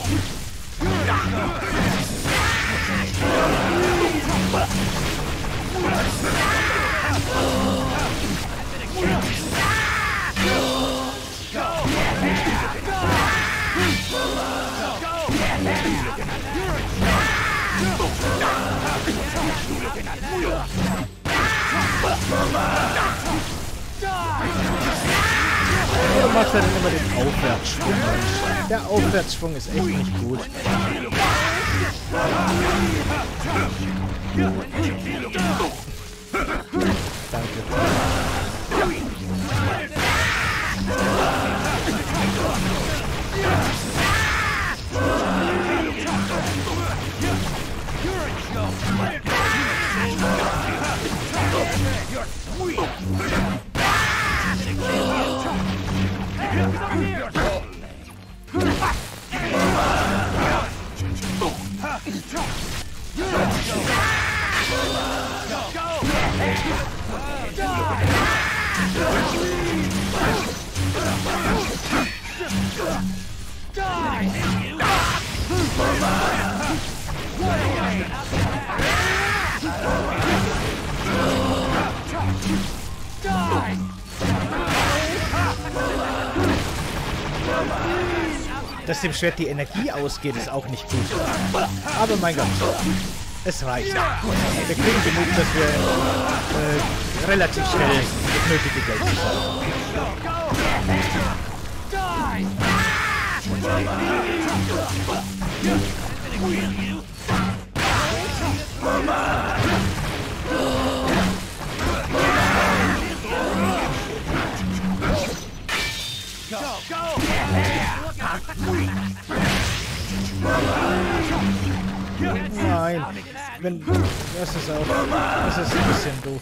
Warum macht er denn immer den Aufwärtsschwung? Der Aufwärtsschwung ist echt nicht gut. Danke. Dass dem Schwert die Energie ausgeht, ist auch nicht gut. Aber mein Gott, es reicht. Wir kriegen genug, dass wir relativ schnell das nötige Geld bekommen. Nein, wenn das ist auch, das ist ein bisschen doof.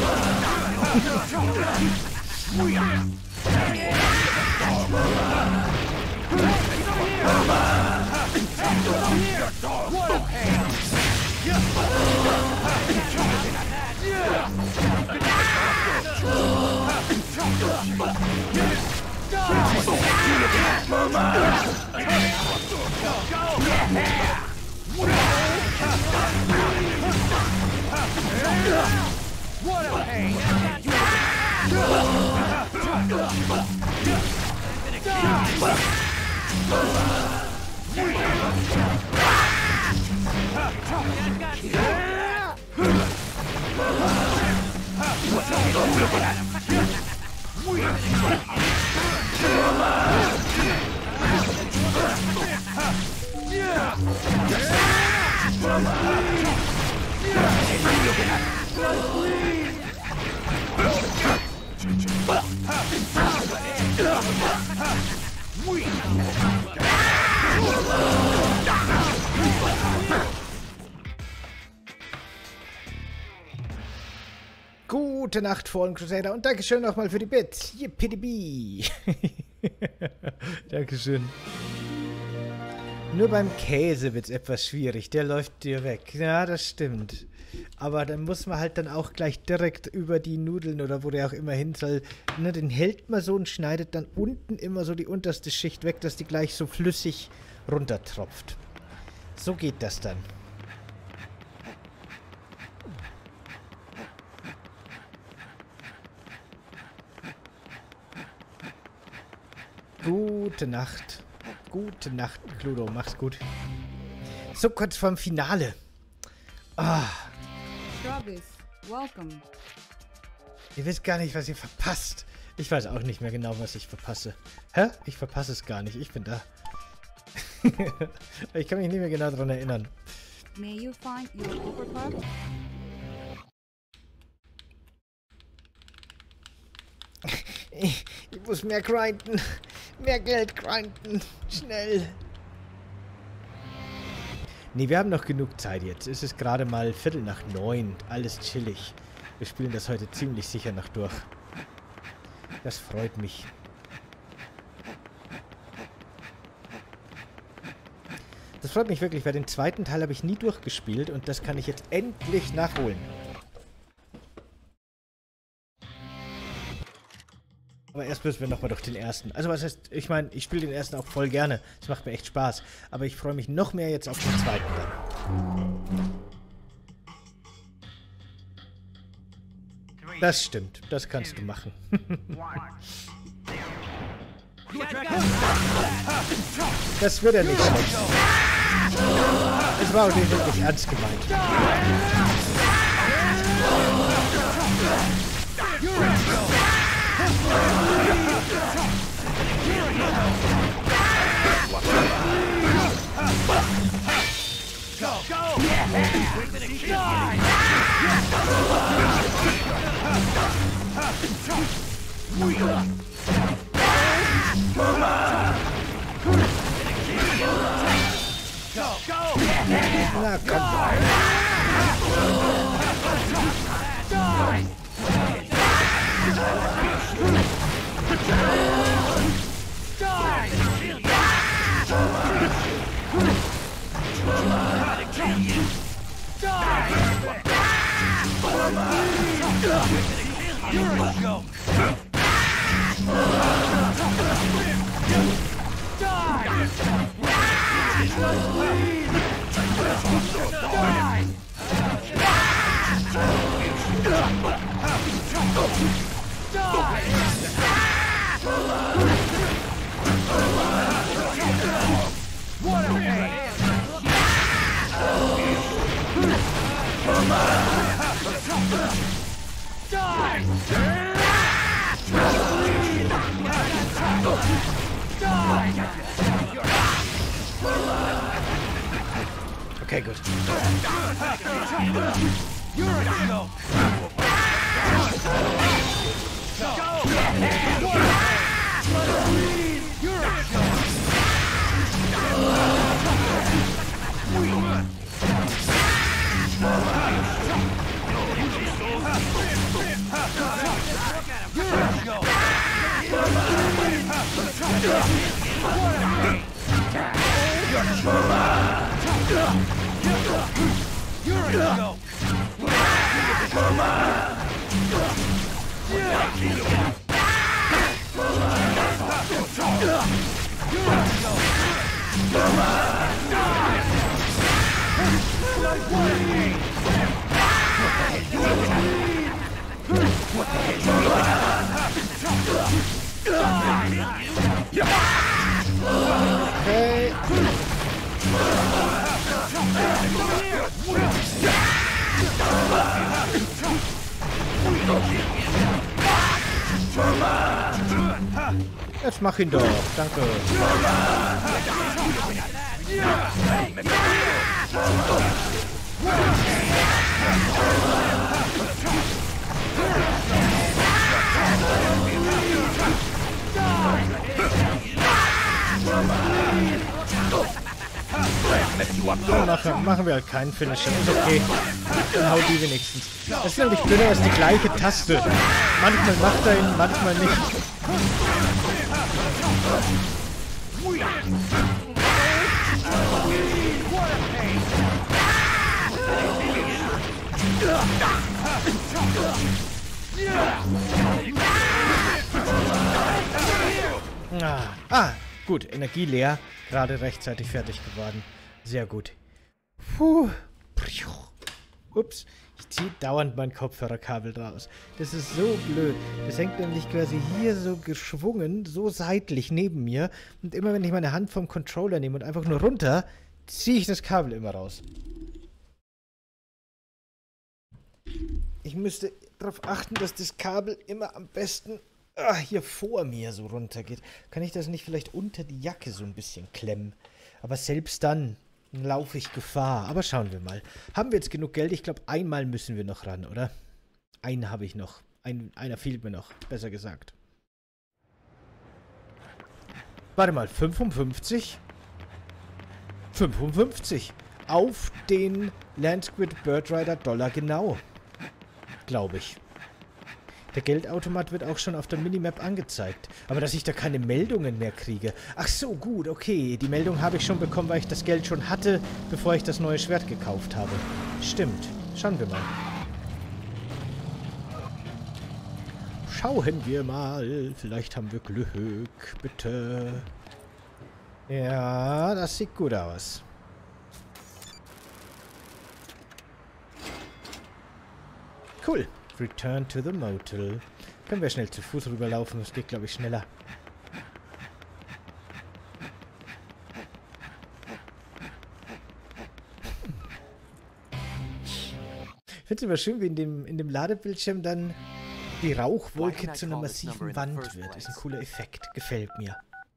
Gute Nacht, Fallen Crusader, und Dankeschön nochmal für die Bits. Yippie. Dankeschön. Nur beim Käse wird es etwas schwierig, der läuft dir weg. Ja, das stimmt. Aber dann muss man halt dann auch gleich direkt über die Nudeln oder wo der auch immer hin soll. Ne, den hält man so und schneidet dann unten immer so die unterste Schicht weg, dass die gleich so flüssig runtertropft. So geht das dann. Gute Nacht. Gute Nacht, Cluedo. Mach's gut. So kurz vorm Finale. Ah. Ihr wisst gar nicht, was ihr verpasst. Ich weiß auch nicht mehr genau, was ich verpasse. Hä? Ich verpasse es gar nicht. Ich bin da. Ich kann mich nicht mehr genau daran erinnern. May you find your overclock? Ich muss mehr grinden. Mehr Geld grinden. Schnell. Nee, wir haben noch genug Zeit jetzt. Es ist gerade mal 8:45. Alles chillig. Wir spielen das heute ziemlich sicher noch durch. Das freut mich. Das freut mich wirklich, weil den zweiten Teil habe ich nie durchgespielt und das kann ich jetzt endlich nachholen. Aber erst müssen wir nochmal durch den ersten. Also was heißt, ich meine, ich spiele den ersten auch voll gerne. Es macht mir echt Spaß. Aber ich freue mich noch mehr jetzt auf den zweiten dann. Das stimmt. Das kannst du machen. Das wird er nicht schlecht. Es war auch nicht wirklich ernst gemeint. Na komm. Okay, gut. Okay. Jetzt mach ihn doch, danke. Machen wir halt keinen Finisher. Ist okay. Dann hau die wenigstens. Das ist nämlich blöder als die gleiche Taste. Manchmal macht er ihn, manchmal nicht. Gut. Energie leer. Gerade rechtzeitig fertig geworden. Sehr gut. Puh. Ups. Ich ziehe dauernd mein Kopfhörerkabel draus. Das ist so blöd. Das hängt nämlich quasi hier so geschwungen, so seitlich neben mir. Und immer wenn ich meine Hand vom Controller nehme und einfach nur runter, ziehe ich das Kabel immer raus. Ich müsste darauf achten, dass das Kabel immer am besten hier vor mir so runter geht. Kann ich das nicht vielleicht unter die Jacke so ein bisschen klemmen? Aber selbst dann laufe ich Gefahr. Aber schauen wir mal. Haben wir jetzt genug Geld? Ich glaube, einmal müssen wir noch ran, oder? Einen habe ich noch. Einer fehlt mir noch, besser gesagt. Warte mal, 55? 55. Auf den Landsquid Birdrider Dollar genau. Glaube ich. Der Geldautomat wird auch schon auf der Minimap angezeigt. Aber dass ich da keine Meldungen mehr kriege. Ach so, gut, okay. Die Meldung habe ich schon bekommen, weil ich das Geld schon hatte, bevor ich das neue Schwert gekauft habe. Stimmt. Schauen wir mal. Schauen wir mal. Vielleicht haben wir Glück. Bitte. Ja, das sieht gut aus. Cool. Return to the motel. Können wir schnell zu Fuß rüberlaufen. Das geht, glaube ich, schneller. Ich finde es immer schön, wie in dem Ladebildschirm dann die Rauchwolke zu einer massiven Wand wird. Ist ein cooler Effekt. Gefällt mir.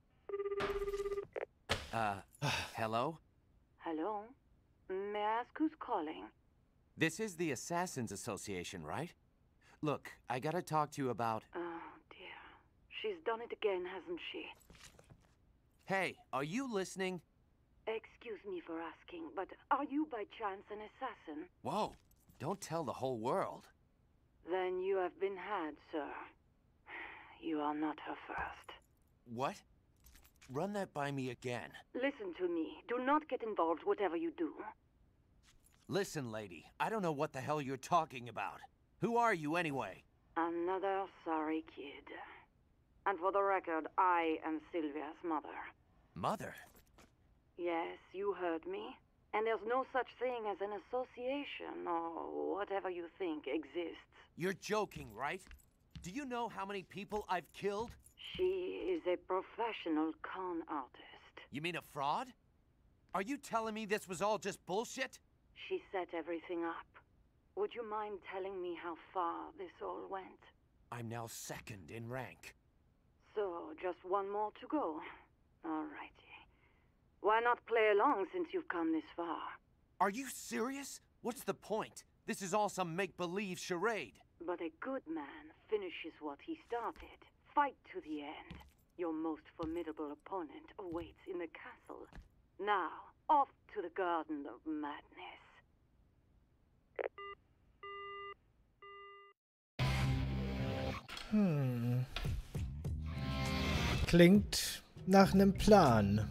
Hello? Hello? May I ask who's calling? This is the Assassins Association, right? Look, I gotta talk to you about... Oh, dear. She's done it again, hasn't she? Hey, are you listening? Excuse me for asking, but are you by chance an assassin? Whoa, don't tell the whole world. Then you have been had, sir. You are not her first. What? Run that by me again. Listen to me. Do not get involved whatever you do. Listen, lady, I don't know what the hell you're talking about. Who are you anyway? Another sorry kid. And for the record, I am Sylvia's mother. Mother? Yes, you heard me. And there's no such thing as an association, or whatever you think exists. You're joking, right? Do you know how many people I've killed? She is a professional con artist. You mean a fraud? Are you telling me this was all just bullshit? She set everything up. Would you mind telling me how far this all went? I'm now second in rank. So, just one more to go. Alrighty. Why not play along since you've come this far? Are you serious? What's the point? This is all some make-believe charade. But a good man finishes what he started. Fight to the end. Your most formidable opponent awaits in the castle. Now, off to the Garden of Madness. Klingt nach einem Plan.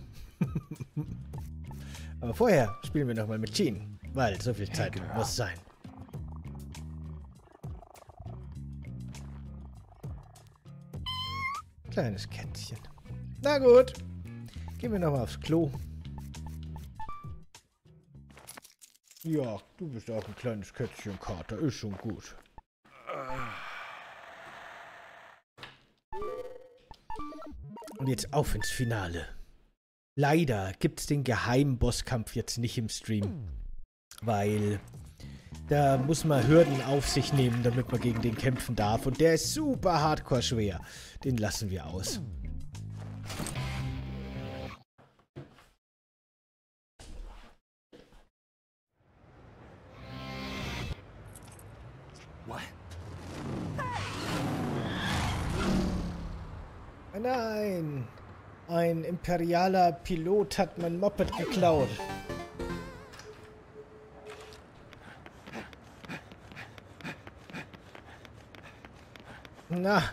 Aber vorher spielen wir nochmal mit Jean, weil so viel Zeit muss sein. Kleines Kätzchen. Na gut. Gehen wir nochmal aufs Klo. Ja, du bist auch ein kleines Kätzchen, Kater. Ist schon gut. Und jetzt auf ins Finale. Leider gibt es den geheimen Bosskampf jetzt nicht im Stream. Weil da muss man Hürden auf sich nehmen, damit man gegen den kämpfen darf. Und der ist super hardcore schwer. Den lassen wir aus. What? Nein! Ein imperialer Pilot hat mein Moped geklaut. Na.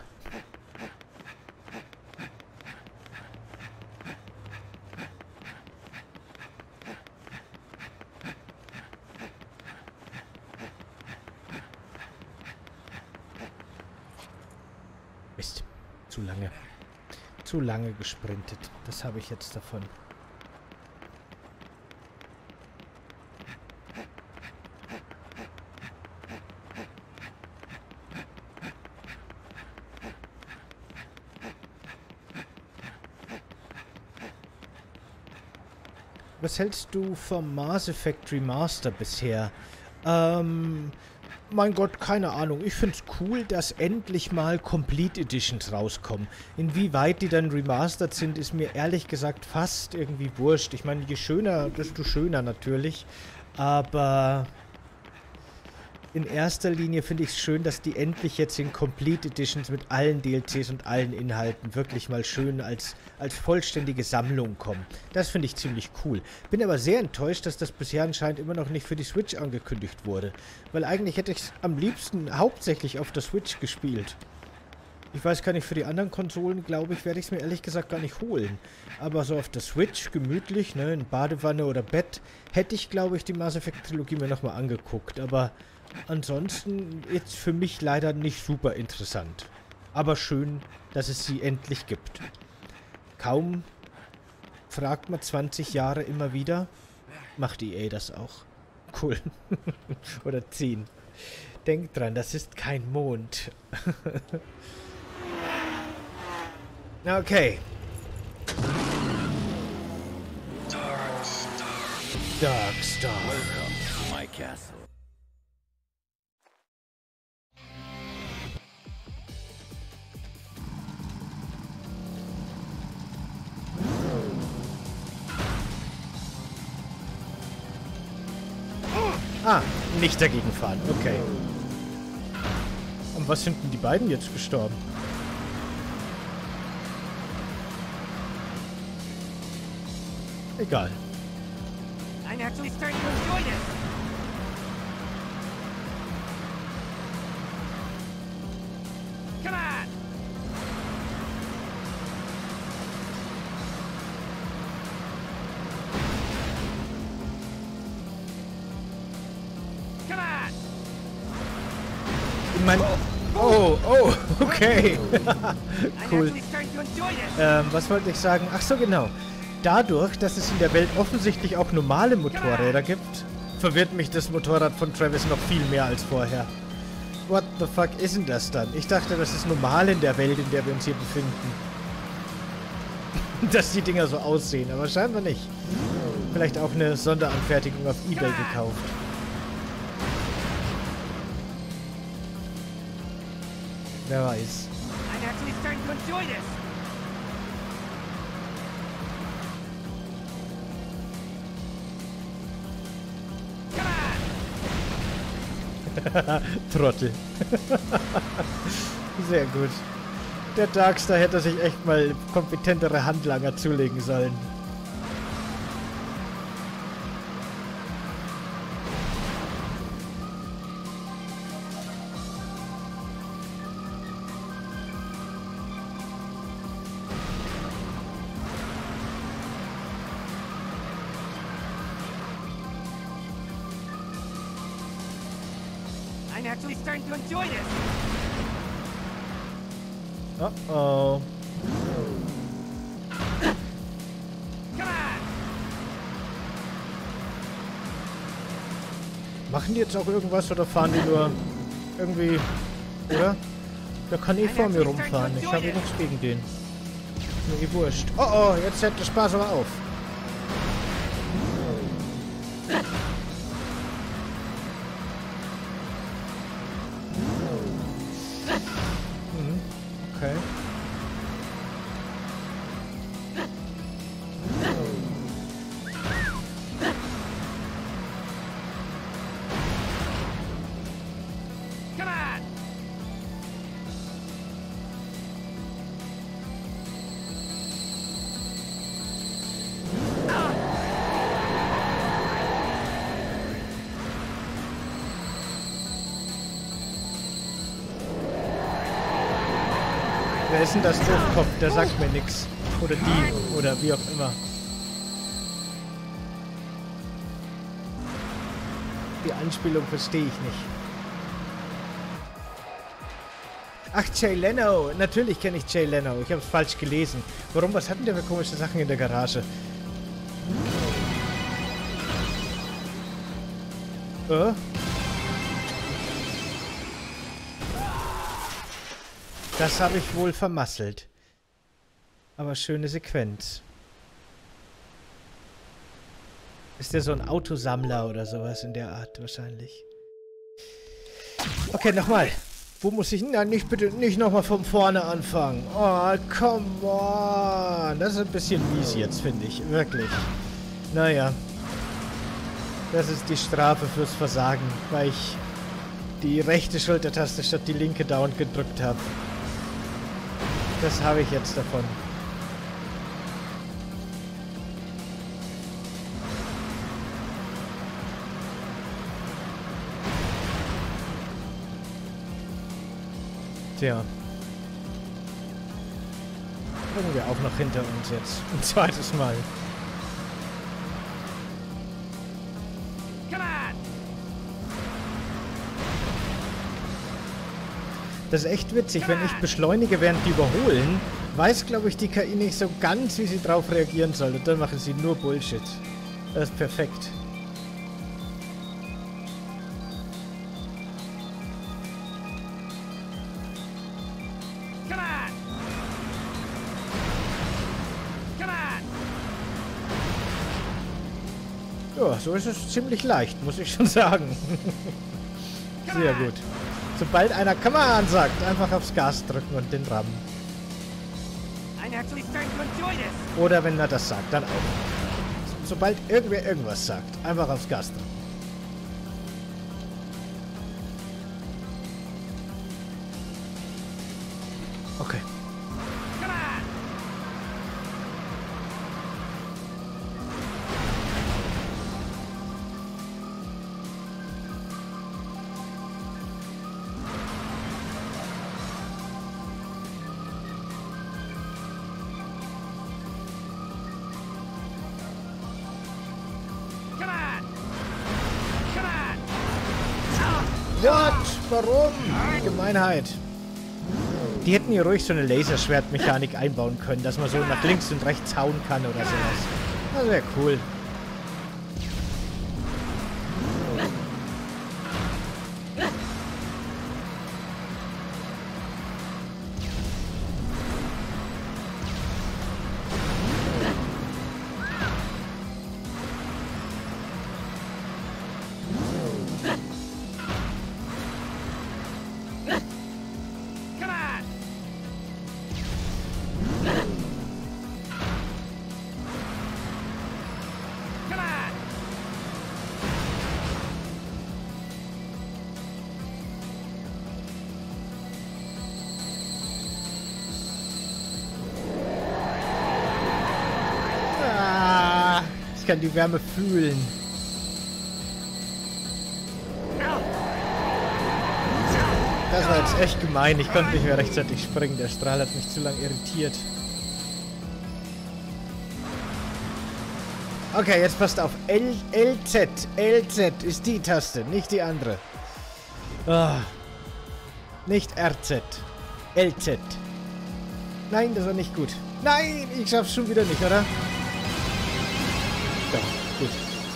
Mist. Zu lange. Zu lange gesprintet. Das habe ich jetzt davon. Was hältst du vom Mass Effect Remaster bisher? Mein Gott, keine Ahnung. Ich find's cool, dass endlich mal Complete Editions rauskommen. Inwieweit die dann remastered sind, ist mir ehrlich gesagt fast irgendwie wurscht. Ich meine, je schöner, desto schöner natürlich. Aber in erster Linie finde ich es schön, dass die endlich jetzt in Complete Editions mit allen DLCs und allen Inhalten wirklich mal schön als vollständige Sammlung kommen. Das finde ich ziemlich cool. Bin aber sehr enttäuscht, dass das bisher anscheinend immer noch nicht für die Switch angekündigt wurde. Weil eigentlich hätte ich es am liebsten hauptsächlich auf der Switch gespielt. Ich weiß gar nicht, für die anderen Konsolen, glaube ich, werde ich es mir ehrlich gesagt gar nicht holen. Aber so auf der Switch, gemütlich, ne, in Badewanne oder Bett, hätte ich, glaube ich, die Mass Effect Trilogie mir nochmal angegucckt. Aber ansonsten jetzt für mich leider nicht super interessant. Aber schön, dass es sie endlich gibt. Kaum fragt man 20 Jahre immer wieder, macht EA das auch. Cool. Oder 10. Denkt dran, das ist kein Mond. Okay. Darkstar. Welcome to my castle. Ah, nicht dagegen fahren. Okay. Und was sind denn die beiden jetzt gestorben? Egal. I'm actually starting to enjoy this. Come on! Come on! Ich meine... Oh, okay. Cool. Was wollte ich sagen? Ach so, genau. Dadurch, dass es in der Welt offensichtlich auch normale Motorräder gibt, verwirrt mich das Motorrad von Travis noch viel mehr als vorher. What the fuck ist denn das dann? Ich dachte, das ist normal in der Welt, in der wir uns hier befinden. Dass die Dinger so aussehen, aber scheinbar nicht. Vielleicht auch eine Sonderanfertigung auf eBay gekauft. Wer weiß. I'm actually starting to enjoy this. Trottel. Sehr gut. Der Darkstar hätte sich echt mal kompetentere Handlanger zulegen sollen. I'm actually starting to enjoy this. Oh. Come on! Machen die jetzt auch irgendwas oder fahren die nur irgendwie, oder? Der kann eh vor mir rumfahren. Ich habe nichts gegen den. Mir eh wurscht. Oh, jetzt hört der Spaß aber auf. Okay. Come on! Wer ist denn das Doofkopf? Der sagt mir nichts. Oder die. Oder wie auch immer. Die Anspielung verstehe ich nicht. Ach, Jay Leno. Natürlich kenne ich Jay Leno. Ich habe es falsch gelesen. Warum? Was hatten der für komische Sachen in der Garage? Das habe ich wohl vermasselt. Aber schöne Sequenz. Ist der so ein Autosammler oder sowas in der Art wahrscheinlich? Okay, nochmal. Wo muss ich... Nein, nicht bitte, nicht nochmal von vorne anfangen. Oh, come on. Das ist ein bisschen mies jetzt, finde ich. Wirklich. Naja. Das ist die Strafe fürs Versagen, weil ich die rechte Schultertaste statt die linke dauernd gedrückt habe. Das habe ich jetzt davon. Tja. Bringen wir auch noch hinter uns jetzt. Ein zweites Mal. Das ist echt witzig. Wenn ich beschleunige, während die überholen, weiß, glaube ich, die KI nicht so ganz, wie sie drauf reagieren soll. Und dann machen sie nur Bullshit. Das ist perfekt. Ja, so ist es ziemlich leicht, muss ich schon sagen. Sehr gut. Sobald einer Come on sagt, einfach aufs Gas drücken und den rammen. Oder wenn er das sagt, dann auch. Sobald irgendwer irgendwas sagt, einfach aufs Gas drücken. Okay. What? Warum? Gemeinheit. Die hätten hier ruhig so eine Laserschwertmechanik einbauen können, dass man so nach links und rechts hauen kann oder sowas. Das wäre cool. Ich kann die Wärme fühlen. Das war jetzt echt gemein. Ich konnte nicht mehr rechtzeitig springen. Der Strahl hat mich zu lang irritiert. Okay, jetzt passt auf. LZ. LZ ist die Taste, nicht die andere. Oh. Nicht RZ. LZ. Nein, das war nicht gut. Nein, ich schaff's schon wieder nicht, oder? Doch, gut.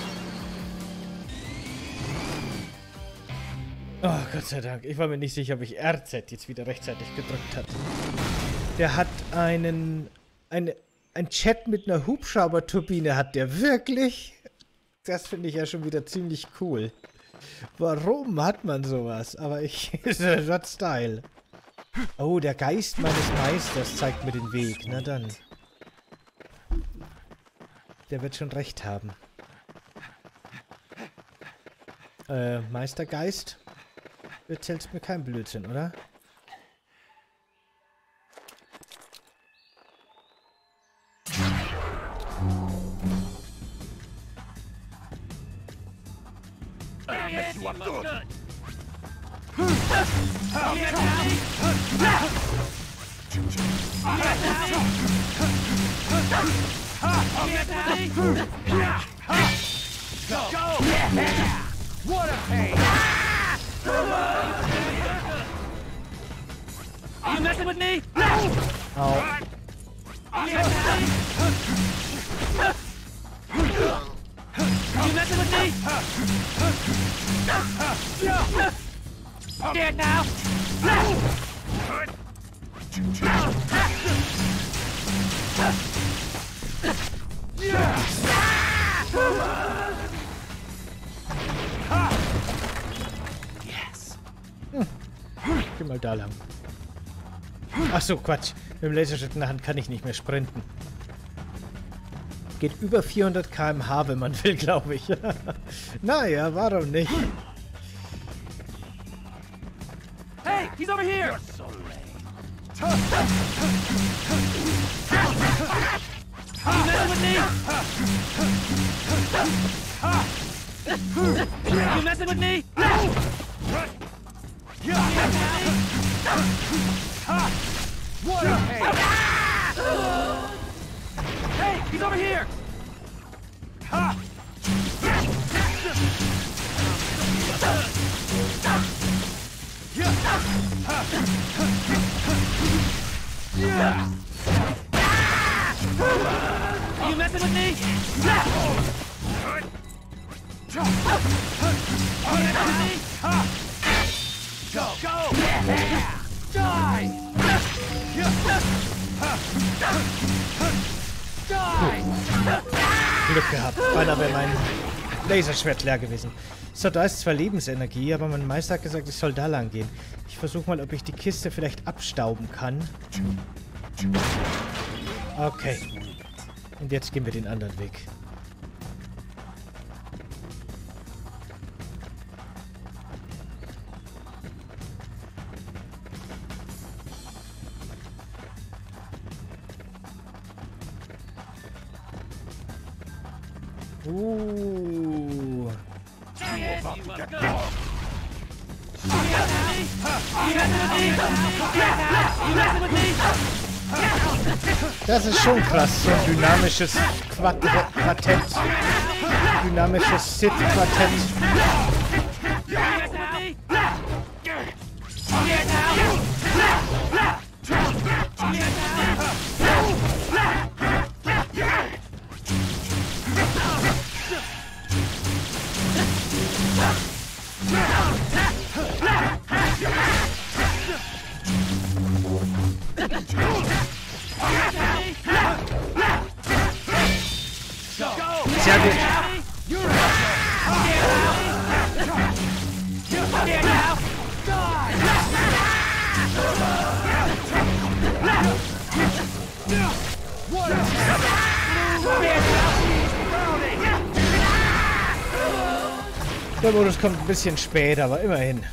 Oh, Gott sei Dank. Ich war mir nicht sicher, ob ich RZ jetzt wieder rechtzeitig gedrückt hat. Der hat ein Chat mit einer Hubschrauberturbine, hat der wirklich? Das finde ich ja schon wieder ziemlich cool. Warum hat man sowas? Aber das hat Style. Oh, der Geist meines Meisters zeigt mir den Weg. Na dann. Der wird schon recht haben. Meistergeist? Du erzählst mir kein Blödsinn, oder? What a pain! Are you messing with me? Au. Are you messing with me? Dead now! Yes. Geh mal da lang. Ach so, Quatsch. Mit dem Laserschwert in der Hand kann ich nicht mehr sprinten. Geht über 400 km/h, wenn man will, glaube ich. Naja, warum nicht? Hey, he's over here! You're so lame. You messing with me? You messing with me? What a pain! Hey, he's over here! You messing with me? Go! Go! Die! Glück gehabt. Beinahe wäre mein Laserschwert leer gewesen. So, da ist zwar Lebensenergie, aber mein Meister hat gesagt, ich soll da lang gehen. Ich versuche mal, ob ich die Kiste vielleicht abstauben kann. Okay. Und jetzt gehen wir den anderen Weg. Das ist schon krass, so ein dynamisches Quartett. Dynamisches Sith-Quartett. Sehr gut. Der Modus kommt ein bisschen später, aber immerhin.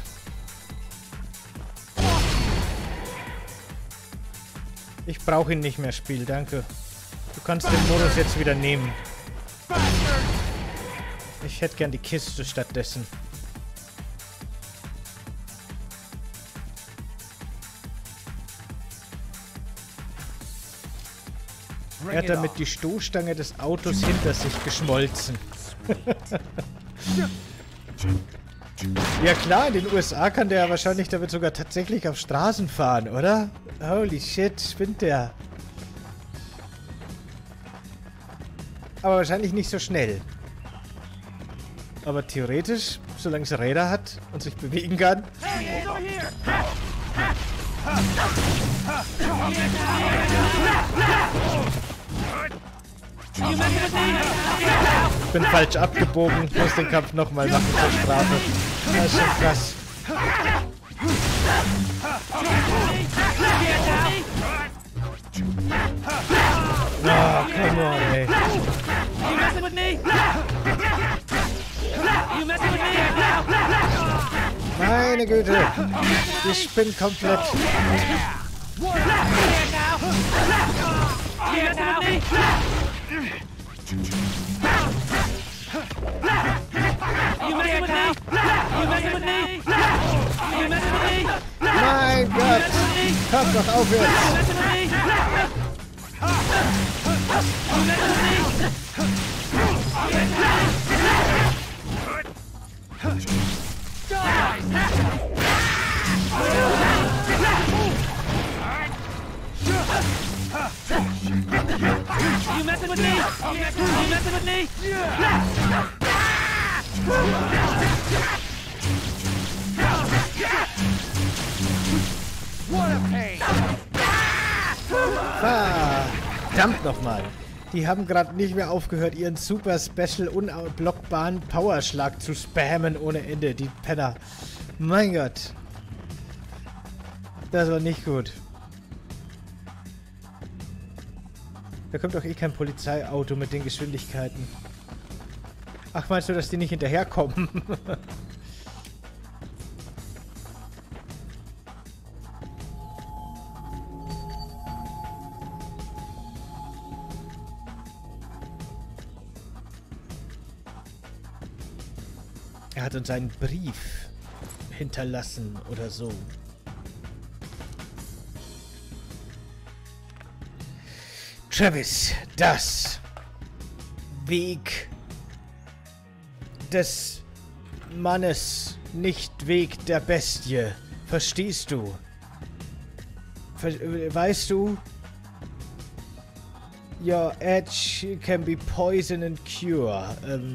Ich brauche ihn nicht mehr, Spiel, danke. Du kannst den Modus jetzt wieder nehmen. Ich hätte gern die Kiste stattdessen. Er hat damit die Stoßstange des Autos hinter sich geschmolzen. Ja klar, in den USA kann der ja wahrscheinlich damit sogar tatsächlich auf Straßen fahren, oder? Holy shit, spinnt der. Aber wahrscheinlich nicht so schnell. Aber theoretisch, solange es Räder hat und sich bewegen kann. Ich bin falsch abgebogen, muss den Kampf nochmal machen zur Strafe. Das ist schon krass. Oh, come on, ey. Meine Güte. Ich spinne komplett. Mein Gott. Hört doch auf jetzt. You messing with me? You messing with me? What a pain! Verdammt nochmal. Die haben gerade nicht mehr aufgehört, ihren super special unblockbaren Powerschlag zu spammen ohne Ende, die Penner. Mein Gott. Das war nicht gut. Da kommt doch eh kein Polizeiauto mit den Geschwindigkeiten. Ach, meinst du, dass die nicht hinterherkommen? Er hat uns einen Brief hinterlassen oder so. Travis, das Weg des Mannes, nicht Weg der Bestie. Verstehst du? Weißt du? Your edge can be poison and cure.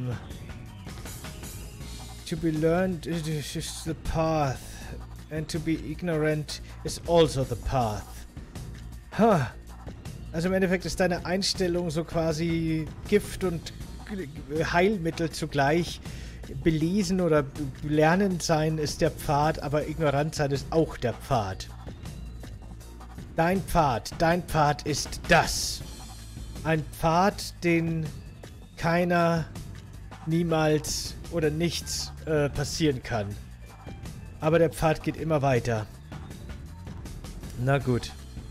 To be learned is the path. And to be ignorant is also the path. Huh. Also im Endeffekt ist deine Einstellung so quasi Gift und Heilmittel zugleich. Belesen oder lernend sein ist der Pfad, aber ignorant sein ist auch der Pfad. Dein Pfad ist das. Ein Pfad, den keiner, niemals oder nichts passieren kann. Aber der Pfad geht immer weiter. Na gut.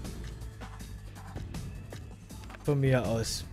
Von mir aus.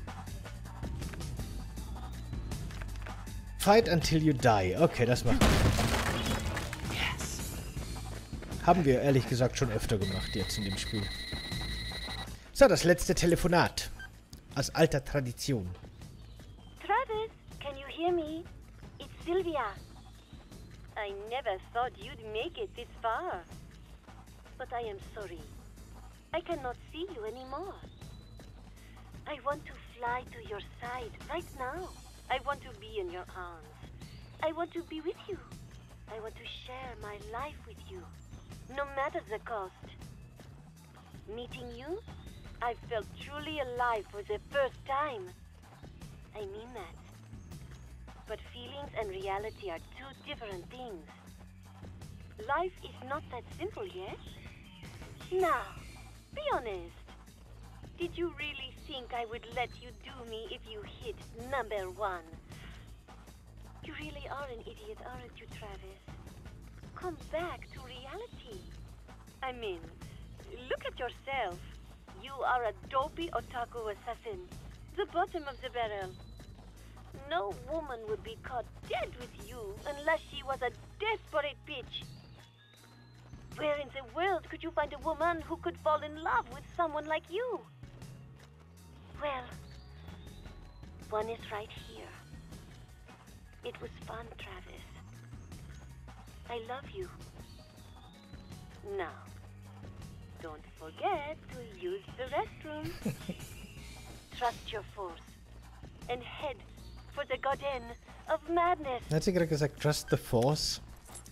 Fight until you die. Okay, das machen wir. Yes. Haben wir ehrlich gesagt schon öfter gemacht jetzt in dem Spiel. So, das letzte Telefonat. Aus alter Tradition. Travis, can you hear me? It's Sylvia. I never thought you'd make it this far. But I am sorry. I cannot see you anymore. I want to fly to your side right now. I want to be in your arms. I want to be with you. I want to share my life with you, no matter the cost. Meeting you, I felt truly alive for the first time. I mean that. But feelings and reality are two different things. Life is not that simple, yes? Now, be honest. Did you really think I would let you do me if you hit number 1? You really are an idiot, aren't you, Travis? Come back to reality. I mean, look at yourself. You are a dopey otaku assassin. The bottom of the barrel. No woman would be caught dead with you unless she was a desperate bitch. Where in the world could you find a woman who could fall in love with someone like you? Well, one is right here. It was fun, Travis. I love you. Now, don't forget to use the restroom. Trust your force and head for the Garden of Madness. Hat sie gerade gesagt, trust the force?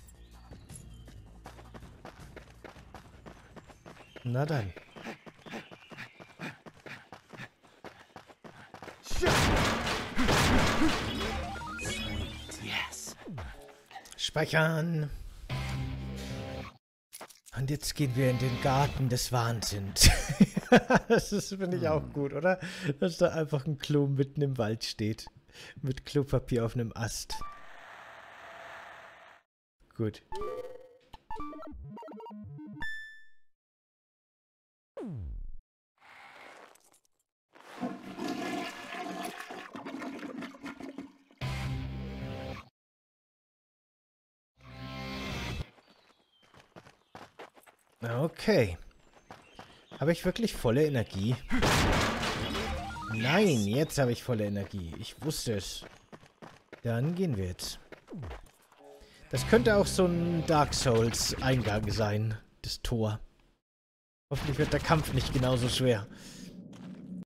Na dann. Yes. Speichern. Und jetzt gehen wir in den Garten des Wahnsinns. Das finde ich auch gut, oder? Dass da einfach ein Klo mitten im Wald steht. Mit Klopapier auf einem Ast. Gut. Okay. Habe ich wirklich volle Energie? Nein, jetzt habe ich volle Energie. Ich wusste es. Dann gehen wir jetzt. Das könnte auch so ein Dark Souls Eingang sein. Das Tor. Hoffentlich wird der Kampf nicht genauso schwer.